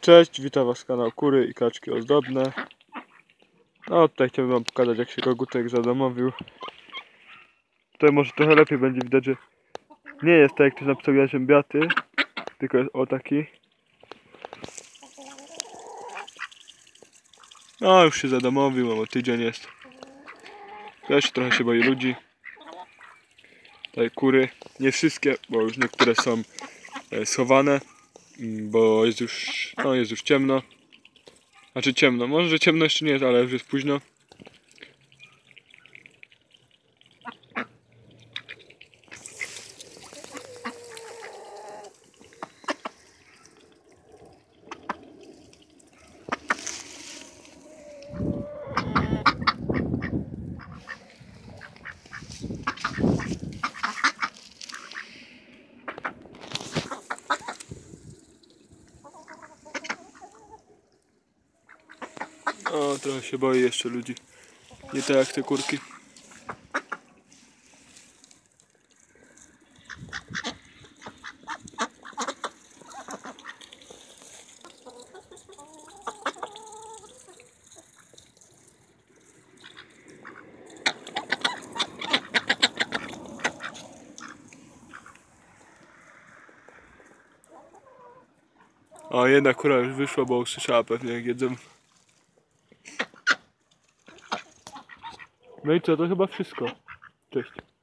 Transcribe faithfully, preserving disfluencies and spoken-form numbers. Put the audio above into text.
Cześć, witam was z kanału Kury i kaczki ozdobne. No tutaj chciałbym wam pokazać, jak się kogutek zadomowił. Tutaj może trochę lepiej będzie widać, że nie jest tak jak ktoś napisał jarzębiaty, tylko jest o taki. No już się zadomowił, bo tydzień jest. Jeszcze trochę się boi ludzi. Tutaj kury, nie wszystkie, bo już niektóre są schowane, bo jest już, no jest już ciemno. Znaczy ciemno, może że ciemno jeszcze nie jest, ale już jest późno. O, trochę się boi jeszcze ludzi. Nie tak jak te kurki. O, jedna kura już wyszła, bo usłyszała pewnie jak jedzą. No i co, to chyba wszystko. Cześć.